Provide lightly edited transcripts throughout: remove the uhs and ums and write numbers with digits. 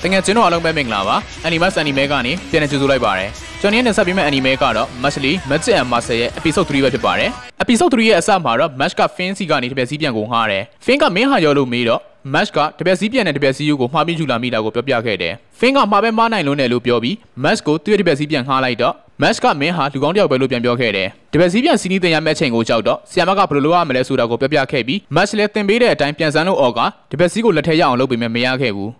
တကယ်ကျွန်တော်အားလုံးပဲမင်္ဂလာပါ Animask anime ကနေပြန်လည်ကြိုဆိုလိုက်ပါတယ်ကျွန်တော်ရဲ့ဆက်ပြီးမဲ့ anime ကတော့ Muscle Magic and Muscle ရဲ့ episode 3ပဲဖြစ်ပါတယ် episode 3ရဲ့အစမှာတော့ Mask က Fin စီကနေတပြက်စီးပြန်ကိုငှားတယ် Fin ကမင်းဟာရောလို့မေးတော့ Mask ကတပြက်စီးပြန်တဲ့တပြက်စီးကိုမှားပြီးယူလာမိတာကိုပြောပြခဲ့တယ် Fin ကမှားပဲမှားနိုင်လို့နဲ့လို့ပြောပြီး Mask ကိုသူ့ရဲ့တပြက်စီးပြန်ငှားလိုက်တော့ Mask ကမင်းဟာလူကောင်းတယောက်ပဲလို့ပြန်ပြောခဲ့တယ်တပြက်စီးပြန်စီးနီးတင်ရမယ့်အချိန်ကိုကြောက်တော့ဆီယမကဘယ်လိုလုပ်ရမလဲဆိုတာကိုပြောပြခဲ့ပြီး Mask လည်းတင်ပေးတဲ့အတိုင်းပြန်စမ်းလို့အော်ကတပြက်စီးကိုလက်ထက်ရအောင်လုပ်ပေးမယ်မရခဲ့ဘူး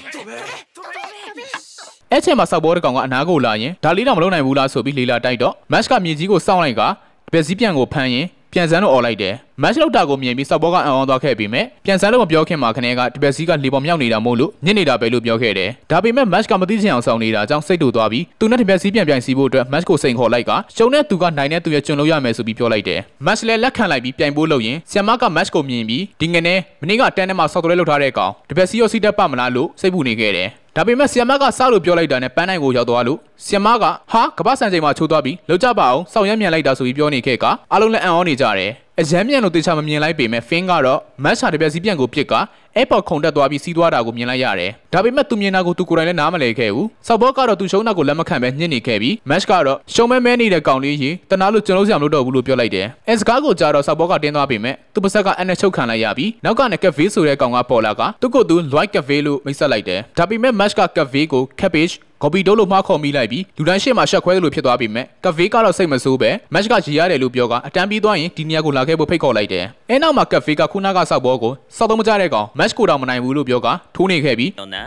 အဲ့ချိန်မှာစောက်ဘောတကောင်ကအနားကိုလာရင်ဒါလေးတော့မလုပ်နိုင်ဘူးလားဆိုပြီးလေလာတိုက်တော့ Mask ကမြေကြီးကိုစောင့်လိုက်ကတပြက်စီးပြန်ကိုဖမ်းရင်ပြန်စမ်းလို့អော်လိုက်တယ် Mask လောက်တာကိုမြင်ပြီးစောက်ဘောကအံ့ဩသွားခဲ့ပြီးမဲ့ပြန်စမ်းလို့မပြောခင်မှာခနဲ့ကတပြက်စီးကလေပေါ်မြောက်နေတာမို့လို့ညစ်နေတာပဲလို့ပြောခဲ့တယ်ဒါပေမဲ့ Mask ကမသိချင်အောင်စောင့်နေတာကြောင့်စိတ်တူသွားပြီးသူနဲ့တပြက်စီးပြန်စီဖို့အတွက် Mask ကိုစိန်ခေါ်လိုက်ကရှုံတဲ့သူကနိုင်တဲ့သူရဲ့ကျွန်လို့ရမယ်ဆိုပြီးပြောလိုက်တယ် Mask လည်းလက်ခံလိုက်ပြီးပြန်ပို့လို့ရင်ဆီယမက Mask ကိုမြင်ပြီးဒီငနဲ့မနေ့ကတန်းထဲမှာစောက်သွဲလုပ်ထားတဲ့ကောင်တပြက်စီးရောစီးတက်ပမလားလို့စိတ်ပူနေခဲ့တယ်ဒါပေမဲ့ဆီယမကစားလို့ပြောလိုက်တာနဲ့ပန်းနိုင်ကိုရောက်သွားလို့ဆီယမကဟာကပ္ပစံချိန်မှာချိုးသွားပြီးလောက်ကြပါအောင်စောင့်ရမြန်လိုက်တာဆိုပြီးပြောနေခဲ့ကအားလုံးလည်းအံ့ဩနေကြတယ်အရမ်းမြန်လို့တေချာမမြင်လိုက်ပေမဲ့ Fin ကတော့ Mask တပြက်စီးပြန်ကိုပြစ်ကအဲ့ပေါ်ခုန်တက်သွားပြီးစီးသွားတာကိုမြင်လိုက်ရတယ်ဒါပေမဲ့သူမြင်တာကိုသူကိုယ်တိုင်လည်းနားမလည်ခဲ့ဘူးစောက်ဘောကတော့သူရှုံးတာကိုလက်မခံပဲညှစ်နေခဲ့ပြီး Mask ကတော့ရှုံးမဲနေတဲ့ကောင်လေးကြီးတနာလို့ကျွန်တော်စရာမလုပ်တော့ဘူးလို့ပြောလိုက်တယ်အဲစကားကိုကြားတော့စောက်ဘောကတင်းသွားပေမဲ့သူပါဇက်ကအနဲ့ချုပ်ခံလိုက်ရပြီးနောက်ကနဲ့ Cavil ဆိုတဲ့ကောင်ကပေါ်လာကသူ့ကိုယ်သူ Like Cavil လို့မိတ်ဆက်လိုက်တယ်ဒါပေမဲ့ Mask က Cavil ကို Cabbage Copy တို့လို့မှားခေါ်မိလိုက်ပြီးလူတိုင်းရှေ့မှာရှက်ခွဲလို့ဖြစ်သွားပြီမဲ့ Cavil ကတော့စိတ်မဆိုးပဲ Mask ကရီရတယ်လို့ပြောကအတန်းပြီးသွားရင်ဒီနေရာကိုလာခဲ့ဖို့ဖိတ်ခေါ်လိုက်တယ်အဲနောက်မှာ Cavil ကခုနကစောက်ဘောကိုစောက်တော့မကြတဲ့ကောင် Mask ကိုတော့မနိုင်ဘူးလို့ပြောကထိုးနေခဲ့ပြီး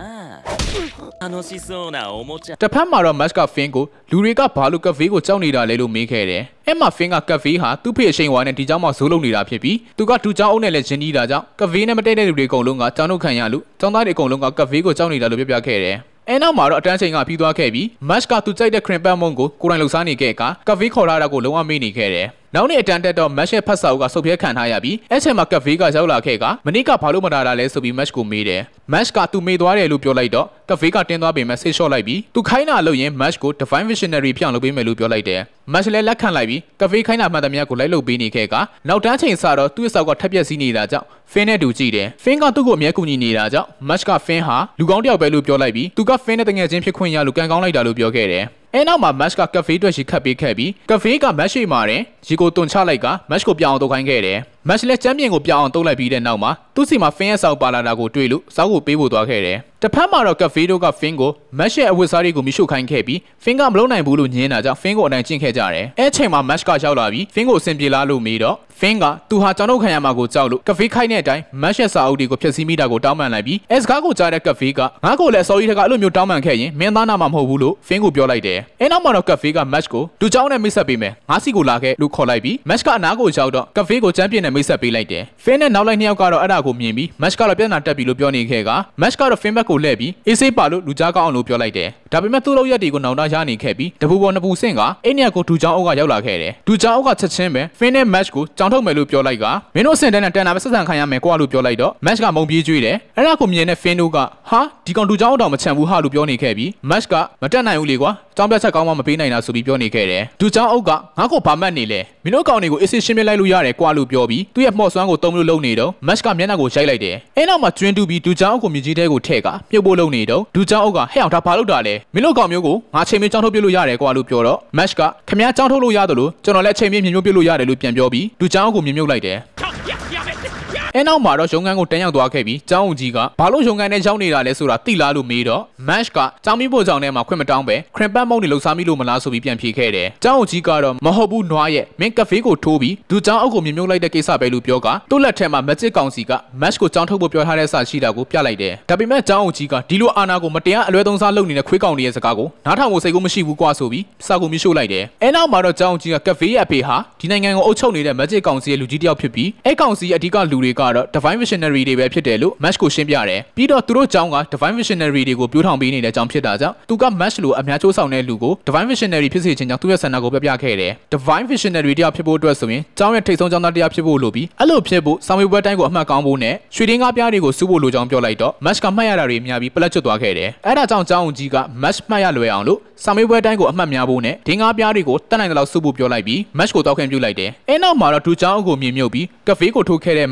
တဖက်မှာတော့ Mask က Fin ကိုလူတွေကဘာလို့ Cavil ကိုကြောက်နေတာလဲလို့မေးခဲ့တယ်အဲမှာ Fin က Cavil ဟာသူ့ဖေအရှိန်ဝါနဲ့ဒီเจ้าမှာဇိုးလုံနေတာဖြစ်ပြီးသူကဒူเจ้าအုပ်နဲ့လည်းရင်းနှီးတာကြောင့် Cavil နဲ့မတည့်တဲ့လူတွေအကုန်လုံးကကြောင်နှုတ်ခံရလို့ကျောင်းသားတွေအကုန်လုံးက Cavil ကိုကြောက်နေတာလို့ပြောပြခဲ့တယ်အဲနောက်မှာတော့အတန်းချိန်ကပြီးသွားခဲ့ပြီး Mask ကသူကြိုက်တဲ့ Cream Pan မုံကိုကိုယ်တိုင်လှုပ်ရှားနေခဲ့က Cavil ခေါ်ထားတာကိုလုံးဝမေ့နေခဲ့တယ်နောက်နေ့အတန်းတက်တော့ Mask ရဲ့ဖတ်စာအုပ်ကစုပ်ပြဲခံထားရပြီးအဲ့ချိန်မှာ Cavil ကရောက်လာခဲ့ကမနေ့ကဘာလို့မလာတာလဲဆိုပြီး Mask ကိုမေးတယ် Mask ကသူမေ့သွားတယ်လို့ပြောလိုက်တော့ Cavil ကတင်းသွားပေမဲ့ဆေးလျှော့လိုက်ပြီးသူခိုင်းတာလို့ရင် Mask ကို Divine Visionary ဖြစ်အောင်လုပ်ပေးမယ်လို့ပြောလိုက်တယ် Mask လည်းလက်ခံလိုက်ပြီး Cavil ခိုင်းတာမှန်သမျှကိုလိုက်လုပ်ပေးနေခဲ့ကနောက်တန်းချိန်စတော့သူ့ရဲ့စောက်ကထပ်ပြက်စီးနေတာကြောင့် Fin နဲ့တူကြည့်တယ် Fin ကသူ့ကိုအမြဲကူညီနေတာကြောင့် Mask က Fin ဟာလူကောင်းတယောက်ပဲလို့ပြောလိုက်ပြီးသူက Fin နဲ့တငယ်ချင်းဖြစ်ခွင့်ရလို့ကန်ကောင်းလိုက်တာလို့ပြောခဲ့တယ်အဲနောက်မှာ Mask က Cavil အတွက်ရေခတ်ပေးခဲ့ပြီး Cavil က Mask ရှိမာတယ်ရေကိုတွန်ချလိုက်က Mask ကိုပြောင်းအောင်တုတ်ခိုင်းခဲ့တယ် Mask လည်းချမ်းပြင်ကိုပြောင်းအောင်တုတ်လိုက်ပြီးတဲ့နောက်မှာသူ့စီမှာ Fin ရဲ့စောက်ပါလာတာကိုတွေ့လို့စောက်ကိုပေးဖို့သွားခဲ့တယ်တဖက်မှာတော့ Cavil တို့က Fin ကို Mask ရဲ့အဝတ်စားတွေကိုမိရှုခိုင်းခဲ့ပြီး Fin ကမလုပ်နိုင်ဘူးလို့ညင်းတာကြောင့် Fin ကိုအနိုင်ကျင့်ခဲ့ကြတယ်အဲချိန်မှာ Mask ကရောက်လာပြီး Fin ကိုအဆင်ပြေလားလို့မေးတော့ Fin ကသူဟာကြောင်နှုတ်ခံရမှာကိုကြောက်လို့ Cavil ခိုင်းတဲ့အတိုင်း Mask ရဲ့စာအုပ်တွေကိုဖျက်ဆီးမိတာကိုတောင်းပန်လိုက်ပြီးအဲစကားကိုကြားတဲ့ Cavil ကငါ့ကိုလည်းအစောကြီးတကအဲ့လိုမျိုးတောင်းပန်ခဲ့ရင်မင်းသားနာမှာမဟုတ်ဘူးလို့ Fin ကိုပြောလိုက်တယ်အဲနောက်မှာတော့ Cavil က Mask ကိုသူเจ้าနဲ့မိတ်ဆက်ပေးမယ်ငါစီကိုလာခဲ့လို့ခေါ်လိုက်ပြီး Mask ကအနားကိုရောက်တော့ Cavil ကိုချမ်းပြင်းနဲ့မိတ်ဆက်ပေးလိုက်တယ် Fin နဲ့နောက်လိုက်နှစ်ယောက်ကတော့အဲ့ဒါကိုမြင်ပြီး Mask ကတော့ပြန်လာတက်ပြီလို့ပြောနေခဲ့က Mask ကတော့ Fin ဘက်ကိုလှည့်ပြီးအေးဆေးပါလို့လူကြားကောင်းအောင်လို့ပြောလိုက်တယ်ဒါပေမဲ့သူ့လောက်ရက်တွေကိုနောင်တရနေခဲ့ပြီးတပူပေါ်နှစ်ပူဆင့်ကအဲ့ညကိုဒူချောင်းအုပ်ကရောက်လာခဲ့တယ်ဒူချောင်းအုပ်ကချက်ချင်းပဲ Fin နဲ့ Mask ကိုကြောင်ထုတ်မယ်လို့ပြောလိုက်ကမင်းတို့အစင်တန်းနဲ့တန်တာပဲဆက်ဆံခံရမယ်ကွာလို့ပြောလိုက်တော့ Mask ကမုံပြေးကျွေးတယ်အဲ့ဒါကိုမြင်တဲ့ Fin တို့ကဟာဒီကောင်ဒူချောင်းအုပ်တော့မချန်ဘူးဟာလို့ပြောနေခဲ့ပြီး Mask ကမတက်နိုင်ဘူးလေကွာကြောင်ပြတ်ချက်ကောင်းမှမပေးနိုင်တာဆိုပြီးပြောနေခဲ့တယ်ဒူချောင်းအုပ်ကငါ့ကိုဘာမှတ်နေလဲမင်းတို့ကောင်တွေကိုအစ်စ်ရှင်းပြလိုက်လို့ရတယ်ကွာလို့ပြောပြီးသူ့ရဲ့မှော့စွမ်းကိုတုံးလို့လုံနေတော့ Mask ကမျက်နှာကိုရိုက်လိုက်တယ်အဲနောက်မှာကျွင်းတူပြီးဒူချောင်းအုပ်ကိုမြေကြီးထဲကိုထည့်ကမြုပ်ဖို့လုံနေတော့ဒူချောင်းအုပ်ကဟဲ့အောင်ဒါဘာလုပ်တာလဲမင်းတို့ကောင်မျိုးကိုငါချိန်မင်းကြောင်ထုတ်ပြလို့ရတယ်ကွာလို့ပြောတော့ Mask ကခမည်းကြောင်ထုတ်လို့ရတယ်လို့ကျွန်တော်လည်းချိန်မင်းမြင်မြုပ်ပြလို့ရတယ်လို့ပြန်ပြောပြီးဒူချောင်းအုပ်ကိုမြင်မြုပ်လိုက်တယ်အဲနောက်မှာတော့ရုံငန်းကိုတန်းရောက်သွားခဲ့ပြီးကျောင်းဦးကြီးကဘာလို့ရုံငန်းနဲ့ရောက်နေတာလဲဆိုတာသိလားလို့မေးတော့ Mask ကကျောင်းမီးပို့ကြောင်ထဲမှာခွင့်မတောင်းပဲ Cream Pan မုံတွေလှုပ်ရှားမိလို့မလားဆိုပြီးပြန်ဖြေခဲ့တယ်ကျောင်းဦးကြီးကတော့မဟုတ်ဘူးနွားရဲ့မင်း Cavil ကိုထိုးပြီးဒူကျောင်းအုပ်ကိုမြင်မြုပ်လိုက်တဲ့ကိစ္စပဲလို့ပြောကသူ့လက်ထဲမှာ Magic ကောင်စီက Mask ကိုကျောင်းထုတ်ဖို့ပြောထားတဲ့စာရှိတာကိုပြလိုက်တယ်ဒါပေမဲ့ကျောင်းဦးကြီးကဒီလိုအာဏာကိုမတရားအလွဲသုံးစားလုပ်နေတဲ့ခွေးကောင်တွေရဲ့စကားကိုနားထောင်ဖို့စိတ်ကိုမရှိဘူးကွာဆိုပြီးစာကိုမြှို့လိုက်တယ်အဲနောက်မှာတော့ကျောင်းဦးကြီးက Cavil ရဲ့အဖေဟာဒီနိုင်ငံကိုအုပ်ချုပ်နေတဲ့ Magic ကောင်စီရဲ့လူကြီးတစ်ယောက်ဖြစ်ပြီးအဲကောင်စီရဲ့အဓိကလူတွေကတော့ Divine Visionary တွေပဲဖြစ်တယ်လို့ Mask ကိုရှင်းပြတယ်ပြီးတော့သူတို့ကျောင်းက Divine Visionary တွေကိုပြိုးထောင်ပေးနေတဲ့အကြောင်းဖြစ်တာကြောင့်သူက Mask လိုအများချိုးဆောင်တဲ့လူကို Divine Visionary ဖြစ်စေချင်ကြောင်းသူ့ရဲ့ဆန္ဒကိုပြပြခဲ့တယ် Divine Visionary တရားဖြစ်ဖို့အတွက်ဆိုရင်ကျောင်းရဲ့ထိပ်ဆုံးကျောင်းသားတရားဖြစ်ဖို့လိုပြီးအဲ့လိုဖြစ်ဖို့ဆောင်ရွက်ပွဲတိုင်းကိုအမှတ်ကောင်းဖို့နဲ့ရွှေတင်းကားပြားတွေကိုစုဖို့လိုကြောင်းပြောလိုက်တော့ Mask ကမှတ်ရတာတွေများပြီးပလက်ချွတ်သွားခဲ့တယ်အဲ့ဒါကြောင့်ကျောင်းဦးကြီးက Mask မှတ်ရလွယ်အောင်လို့ဆောင်ရွက်ပွဲတိုင်းကိုအမှတ်များဖို့နဲ့ဒင်းကားပြားတွေကိုတက်နိုင်တဲ့လောက်စုဖို့ပြောလိုက်ပြီး Mask ကိုတောက်ခွင့်ပြုလိုက်တယ်အဲနောက်မှာတော့ဒူကျောင်းအုပ်ကိုမြင်မြုပ်ပြီး Cavil ကိုထိုးခဲ့တဲ့ Mask ဟာ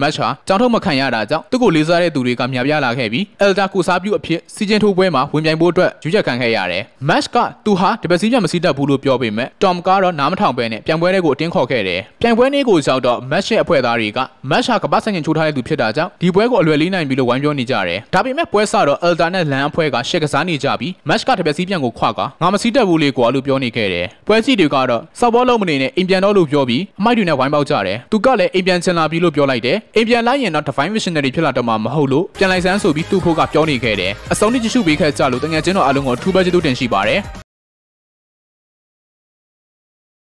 ကြောင်ထုတ်မခံရတာကြောင့်သူ့ကိုလေးစားတဲ့သူတွေကများပြားလာခဲ့ပြီး Elder ကိုစားပြုအဖြစ်စီချင်းထိုးပွဲမှာဝင်ပြိုင်ဖို့အတွက်ရွေးချယ်ခံခဲ့ရတယ်။ Mask ကသူဟာတပတ်စီးပြမစီးတတ်ဘူးလို့ပြောပေမဲ့ Tom ကတော့နားမထောင်ပဲနဲ့ပြိုင်ပွဲတွေကိုအတင်းခေါ်ခဲ့တယ်။ပြိုင်ပွဲနေ့ကိုရောက်တော့ Mask ရဲ့အဖွဲ့သားတွေက Mask ဟာကပတ်ဆိုင်ရင်ချိုးထားတဲ့သူဖြစ်တာကြောင့်ဒီပွဲကိုအလွယ်လေးနိုင်ပြီလို့ဝိုင်းပြောနေကြတယ်။ဒါပေမဲ့ပွဲစတော့ Elder နဲ့လမ်းအဖွဲ့ကရှက်ကစားနေကြပြီး Mask ကတပတ်စီးပြန်ကိုခွာကငါမစီးတတ်ဘူးလေကွာလို့ပြောနေခဲ့တယ်။ပွဲကြည့်တွေကတော့စောက်ဘောလုံးမနေနဲ့အိမ်ပြန်တော့လို့ပြောပြီးအမိုက်တွေနဲ့ဝိုင်းပေါက်ကြတယ်။သူကလည်းအိမ်ပြန်ချင်လာပြီလို့ပြောလိုက်တယ်။အိမ်ပြန်လိုက်ရင်တော့ Divine Visionary ဖြစ်လာတော့မှမဟုတ်လို့ပြန်လိုက်စမ်းဆိုပြီးသူ့ဖို့ကပြောနေခဲ့တယ်။အစုံနဲ့ကြည့်ရှုပေးခဲ့ကြလို့တကယ်ချင်းတော့အားလုံးကိုထူးပဲကျေးဇူးတင်ရှိပါတယ်။